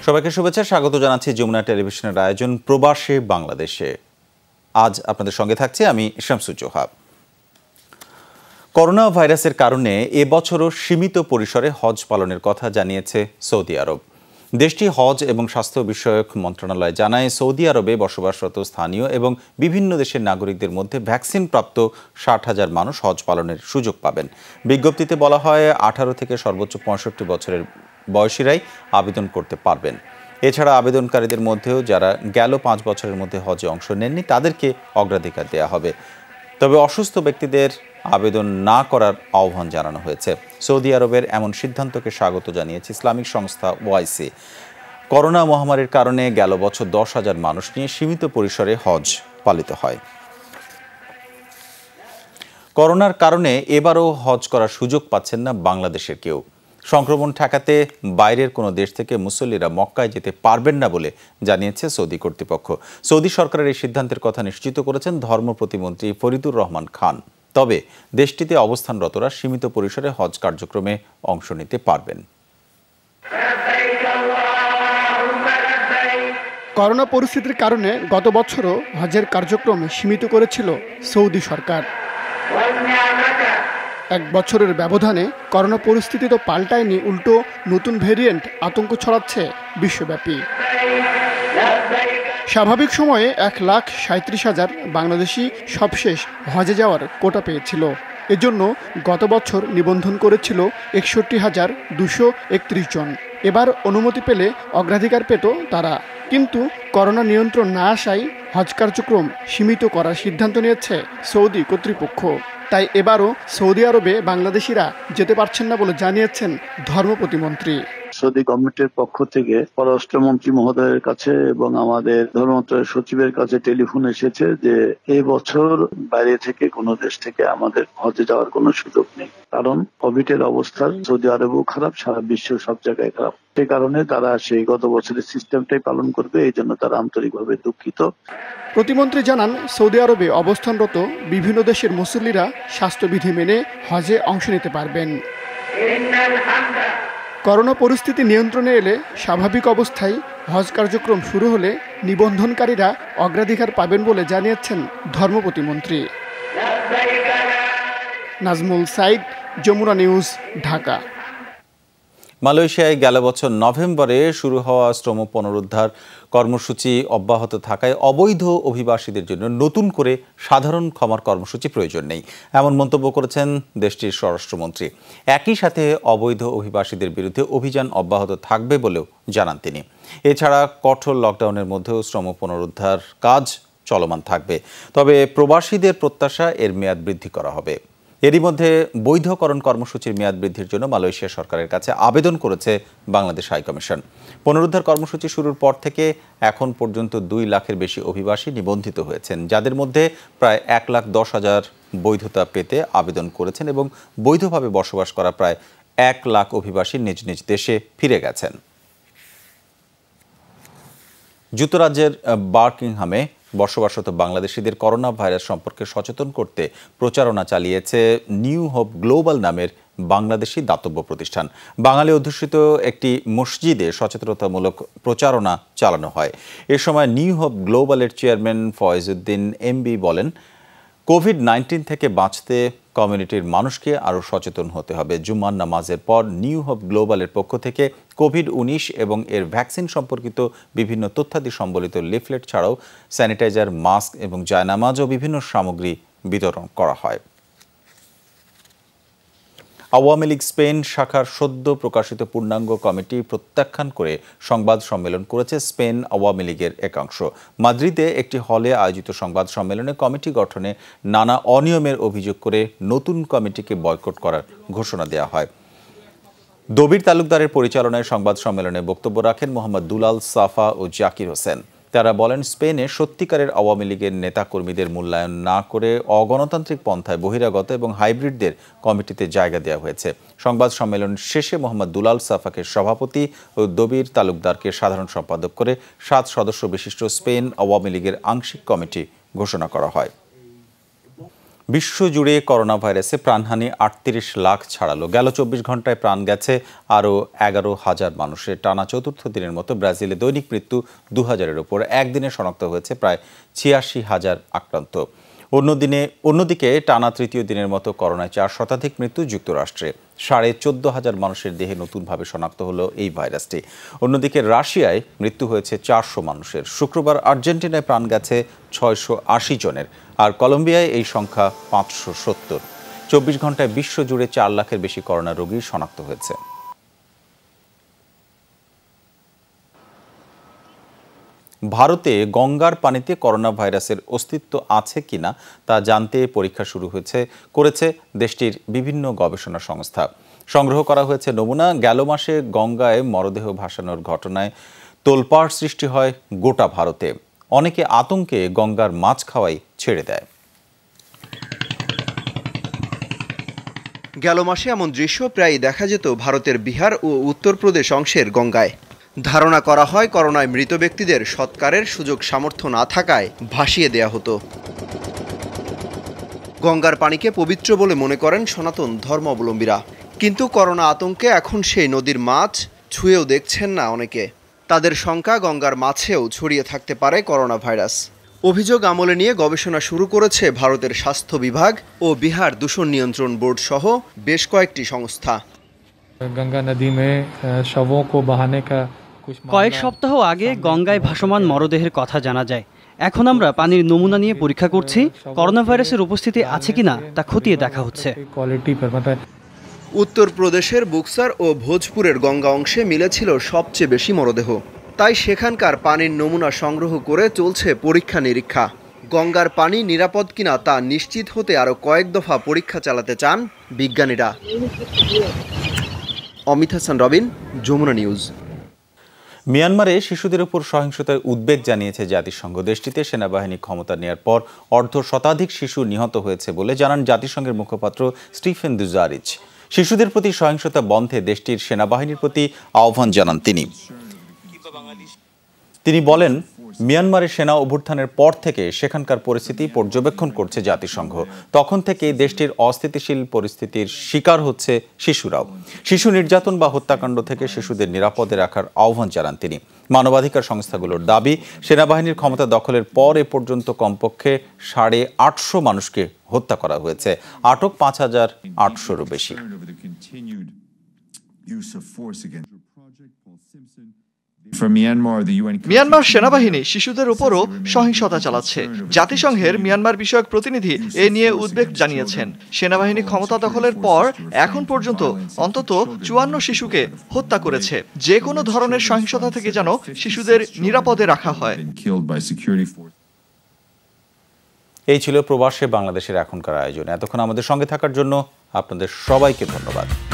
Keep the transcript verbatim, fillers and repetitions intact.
সবাইকে শুভেচ্ছা, স্বাগত জানাচ্ছি যমুনা টেলিভিশনের আয়োজন প্রবাসী বাংলাদেশে। আজ আপনাদের সঙ্গে থাকছি আমি শামসুজ্জোহা। করোনা ভাইরাসের কারণে এবছরও সীমিত পরিসরে হজ পালনের কথা জানিয়েছে সৌদি আরব। দেশটি হজ এবং স্বাস্থ্য বিষয়ক মন্ত্রণালয় জানায়, সৌদি আরবে বসবাসরত স্থানীয় এবং বিভিন্ন দেশের নাগরিকদের মধ্যে ভ্যাকসিন প্রাপ্ত ষাট হাজার মানুষ হজ পালনের সুযোগ পাবেন। বিজ্ঞপ্তিতে বলা হয়, আঠারো থেকে সর্বোচ্চ পঁয়ষট্টি বছরের বয়সীরাই আবেদন করতে পারবেন। এছাড়া আবেদনকারীদের মধ্যেও যারা গেল পাঁচ বছরের মধ্যে হজে অংশ নেননি তাদেরকে অগ্রাধিকার দেওয়া হবে। তবে অসুস্থ ব্যক্তিদের আবেদন না করার আহ্বান জানানো হয়েছে। সৌদি আরবের এমন সিদ্ধান্তকে স্বাগত জানিয়েছে ইসলামিক সংস্থা ওয়াইসি। করোনা মহামারীর কারণে গেল বছর দশ হাজার মানুষ নিয়ে সীমিত পরিসরে হজ পালিত হয়। করোনার কারণে এবারও হজ করার সুযোগ পাচ্ছেন না বাংলাদেশের কেউ। সংক্রমণ ঠেকাতে বাইরের কোনো দেশ থেকে মুসল্লিরা মক্কায় যেতে পারবেন না বলে জানিয়েছে সৌদি কর্তৃপক্ষ। সৌদি সরকারের এই সিদ্ধান্তের কথা নিশ্চিত করেছেন ধর্ম প্রতিমন্ত্রী ফরিদুর রহমান খান। তবে দেশটিতে অবস্থানরতরা সীমিত পরিসরে হজ কার্যক্রমে অংশ নিতে পারবেন। করোনা পরিস্থিতির কারণে গত বছরও হজের কার্যক্রম সীমিত করেছিল সৌদি সরকার। এক বছরের ব্যবধানে করোনা পরিস্থিতি তো পাল্টায়নি, উল্টো নতুন ভেরিয়েন্ট আতঙ্ক ছড়াচ্ছে বিশ্বব্যাপী। স্বাভাবিক সময়ে এক লাখ সাঁত্রিশ হাজার বাংলাদেশি সবশেষ হজে যাওয়ার কোটা পেয়েছিল। এজন্য গত বছর নিবন্ধন করেছিল একষট্টি হাজার দুশো একত্রিশ জন। এবার অনুমতি পেলে অগ্রাধিকার পেত তারা। কিন্তু করোনা নিয়ন্ত্রণ না আসায় হজ কার্যক্রম সীমিত করার সিদ্ধান্ত নিয়েছে সৌদি কর্তৃপক্ষ। তাই এবারও সৌদি আরবে বাংলাদেশিরা যেতে পারছেন না বলে জানিয়েছেন ধর্ম প্রতিমন্ত্রী। সৌদি গভর্নমেন্টের পক্ষ থেকে পররাষ্ট্রমন্ত্রী মহোদয়ের কাছে এবং আমাদের ধর্ম মন্ত্রণালয়ের সচিবের কাছে টেলিফোন এসেছে যে এই বছর বাইরে থেকে কোনো দেশ থেকে আমাদের হজে যাওয়ার কোনো সুযোগ নেই, কারণ কোভিড এর অবস্থা সৌদি আরবেও খারাপ, সারা বিশ্ব সব জায়গায় খারাপ। সে কারণে তারা সেই গত বছরের সিস্টেমটাই পালন করবে, এই জন্য তারা আন্তরিকভাবে দুঃখিত। প্রতিমন্ত্রী জানান, সৌদি আরবে অবস্থানরত বিভিন্ন দেশের মুসল্লিরা স্বাস্থ্যবিধি মেনে হজে অংশ নিতে পারবেন। করোনা পরিস্থিতি নিয়ন্ত্রণে এলে স্বাভাবিক অবস্থায় হজ কার্যক্রম শুরু হলে নিবন্ধনকারীরা অগ্রাধিকার পাবেন বলে জানিয়েছেন ধর্ম প্রতিমন্ত্রী। নাজমুল সাইদ, যমুনা নিউজ, ঢাকা। মালয়েশিয়ায় গেল বছর নভেম্বরে শুরু হওয়া শ্রম পুনরুদ্ধার কর্মসূচি অব্যাহত থাকায় অবৈধ অভিবাসীদের জন্য নতুন করে সাধারণ ক্ষমার কর্মসূচি প্রয়োজন নেই, এমন মন্তব্য করেছেন দেশটির স্বরাষ্ট্রমন্ত্রী। একই সাথে অবৈধ অভিবাসীদের বিরুদ্ধে অভিযান অব্যাহত থাকবে বলেও জানান তিনি। এছাড়া কঠোর লকডাউনের মধ্যেও শ্রম পুনরুদ্ধার কাজ চলমান থাকবে, তবে প্রবাসীদের প্রত্যাশা এর মেয়াদ বৃদ্ধি করা হবে। এরই মধ্যে বৈধকরণ কর্মসূচির মেয়াদ বৃদ্ধির জন্য মালয়েশিয়া সরকারের কাছে আবেদন করেছে বাংলাদেশ হাইকমিশন। পুনরুদ্ধার কর্মসূচি শুরুর পর থেকে এখন পর্যন্ত দুই লাখের বেশি অভিবাসী নিবন্ধিত হয়েছেন, যাদের মধ্যে প্রায় এক লাখ দশ হাজার বৈধতা পেতে আবেদন করেছেন এবং বৈধভাবে বসবাস করা প্রায় এক লাখ অভিবাসী নিজ নিজ দেশে ফিরে গেছেন। যুক্তরাজ্যের বার্কিংহামে বসবাসরত বাংলাদেশিদের করোনা ভাইরাস সম্পর্কে সচেতন করতে প্রচারণা চালিয়েছে নিউ হোপ গ্লোবাল নামের বাংলাদেশি দাতব্য প্রতিষ্ঠান। বাঙালি অধ্যুষিত একটি মসজিদে সচেতনতামূলক প্রচারণা চালানো হয়। এ সময় নিউ হোপ গ্লোবালের চেয়ারম্যান ফয়েজউদ্দিন এমবি বলেন, কোভিড নাইন্টিন থেকে বাঁচতে কমিউনিটির মানুষকে আরও সচেতন হতে হবে। জুম্মার নামাজের পর নিউ হোপ গ্লোবালের পক্ষ থেকে কোভিড উনিশ এবং এর ভ্যাকসিন সম্পর্কিত বিভিন্ন তথ্যাদি সম্বলিত লিফলেট ছাড়াও স্যানিটাইজার, মাস্ক এবং জায়নামাজ ও বিভিন্ন সামগ্রী বিতরণ করা হয়। আওয়ামী লীগ স্পেন শাখার সদ্য প্রকাশিত পূর্ণাঙ্গ কমিটি প্রত্যাখ্যান করে সংবাদ সম্মেলন করেছে স্পেন আওয়ামী লীগের একাংশ। মাদ্রিদে একটি হলে আয়োজিত সংবাদ সম্মেলনে কমিটি গঠনে নানা অনিয়মের অভিযোগ করে নতুন কমিটিকে বয়কট করার ঘোষণা দেওয়া হয়। দবির তালুকদারের পরিচালনায় সংবাদ সম্মেলনে বক্তব্য রাখেন মোহাম্মদ দুলাল, সাফা ও জাকির হোসেন। তারা বলেন, স্পেনে সত্যিকারের আওয়ামী লীগের নেতাকর্মীদের মূল্যায়ন না করে অগণতান্ত্রিক পন্থায় বহিরাগত এবং হাইব্রিডদের কমিটিতে জায়গা দেওয়া হয়েছে। সংবাদ সম্মেলন শেষে মোহাম্মদ দুলাল সাফাকে সভাপতি ও দবির তালুকদারকে সাধারণ সম্পাদক করে সাত সদস্য বিশিষ্ট স্পেন আওয়ামী লীগের আংশিক কমিটি ঘোষণা করা হয়। বিশ্বজুড়ে করোনা ভাইরাসে প্রাণহানি আটত্রিশ লাখ ছাড়ালো। গেল চব্বিশ ঘন্টায় প্রাণ গেছে আরও এগারো হাজার মানুষের। টানা চতুর্থ দিনের মতো ব্রাজিলে দৈনিক মৃত্যু দু হাজারের ওপর। একদিনে শনাক্ত হয়েছে প্রায় ছিয়াশি হাজার আক্রান্ত। অন্যদিনে অন্যদিকে টানা তৃতীয় দিনের মতো করোনায় চার শতাধিক মৃত্যু যুক্তরাষ্ট্রে। সাড়ে চোদ্দ হাজার মানুষের দেহে নতুনভাবে শনাক্ত হলো এই ভাইরাসটি। অন্যদিকে রাশিয়ায় মৃত্যু হয়েছে চারশো মানুষের। শুক্রবার আর্জেন্টিনায় প্রাণ গেছে ছয়শো আশি জনের, আর কলম্বিয়ায় এই সংখ্যা পাঁচশো সত্তর। চব্বিশ ঘন্টায় বিশ্বজুড়ে চার লাখের বেশি করোনা রোগী শনাক্ত হয়েছে। ভারতে গঙ্গার পানিতে করোনা ভাইরাসের অস্তিত্ব আছে কিনা তা জানতে পরীক্ষা শুরু হয়েছে করেছে দেশটির বিভিন্ন গবেষণা সংস্থা। সংগ্রহ করা হয়েছে নমুনা। গেল মাসে গঙ্গায় মরদেহ ভাসানোর ঘটনায় তোলপাড় সৃষ্টি হয় গোটা ভারতে। অনেকে আতঙ্কে গঙ্গার মাছ খাওয়াই ছেড়ে দেয়। গেল মাসে এমন দৃশ্য প্রায় দেখা যেত ভারতের বিহার ও উত্তরপ্রদেশ অংশের গঙ্গায়। ধারণা করা হয় করোনায় মৃত ব্যক্তিদের সৎকারের সুযোগ সামর্থ্য না থাকায় ভাসিয়ে দেয়া হতো। গঙ্গার পানিকে পবিত্র বলে মনে করেন সনাতন ধর্মাবলম্বীরা। কিন্তু করোনা আতঙ্কে এখন সেই নদীর মাছ ছুঁয়েও দেখছেন না অনেকে। তাদের শঙ্কা গঙ্গার মাছেও ছড়িয়ে থাকতে পারে করোনা ভাইরাস। অভিযোগ আমলে নিয়ে গবেষণা শুরু করেছে ভারতের স্বাস্থ্য বিভাগ ও বিহার দূষণ নিয়ন্ত্রণ বোর্ড সহ বেশ কয়েকটি সংস্থা। গঙ্গা নদী মে শবों को बहाने का কয়েক সপ্তাহ আগে গঙ্গায় ভাসমান মরদেহের কথা জানা যায়। এখন আমরা পানির নমুনা নিয়ে পরীক্ষা করছি। করোনা ভাইরাসের উপস্থিতি আছে কিনা তা খতিয়ে দেখা হচ্ছে। উত্তরপ্রদেশের বুকসার ও ভোজপুরের গঙ্গা অংশে মিলেছিল সবচেয়ে বেশি মরদেহ। তাই সেখানকার পানির নমুনা সংগ্রহ করে চলছে পরীক্ষা নিরীক্ষা। গঙ্গার পানি নিরাপদ কিনা তা নিশ্চিত হতে আরও কয়েক দফা পরীক্ষা চালাতে চান বিজ্ঞানীরা। অমিত হাসান রবিন, যমুনা নিউজ। মিয়ানমারে শিশুদের উপর সহিংসতার উদ্বেগ জানিয়েছে জাতিসংঘ। দেশটিতে সেনাবাহিনী ক্ষমতা নেয়ার পর অর্ধ শতাধিক শিশু নিহত হয়েছে বলে জানান জাতিসংঘের মুখপাত্র স্টিফেন দুজারিচ। শিশুদের প্রতি সহিংসতা বন্ধে দেশটির সেনাবাহিনীর প্রতি আহ্বান জানান তিনি। তিনি বলেন, মিয়ানমারের সেনা অভ্যুত্থানের পর থেকে সেখানকার পরিস্থিতি পর্যবেক্ষণ করছে জাতিসংঘ। তখন থেকে দেশটির অস্থিতিশীল পরিস্থিতির শিকার হচ্ছে শিশুরাও। শিশু নির্যাতন বা হত্যাকাণ্ড থেকে শিশুদের নিরাপদে রাখার আহ্বান জানান তিনি। মানবাধিকার সংস্থাগুলোর দাবি, সেনাবাহিনীর ক্ষমতা দখলের পর এ পর্যন্ত কমপক্ষে সাড়ে আটশো মানুষকে হত্যা করা হয়েছে, আটক পাঁচ হাজার আটশোরও বেশি। মিয়ানমার সেনাবাহিনী শিশুদের উপরও সহিংসতা চালাচ্ছে। জাতিসংঘের মিয়ানমার বিষয়ক প্রতিনিধি এ নিয়ে উদ্বেগ জানিয়েছেন। সেনাবাহিনী ক্ষমতা দখলের পর এখন পর্যন্ত অন্তত চুয়ান্ন শিশুকে হত্যা করেছে। যে কোনো ধরনের সহিংসতা থেকে যেন শিশুদের নিরাপদে রাখা হয়। এই ছিল প্রবাসে বাংলাদেশের এখনকার আয়োজন। এতক্ষণ আমাদের সঙ্গে থাকার জন্য আপনাদের সবাইকে ধন্যবাদ।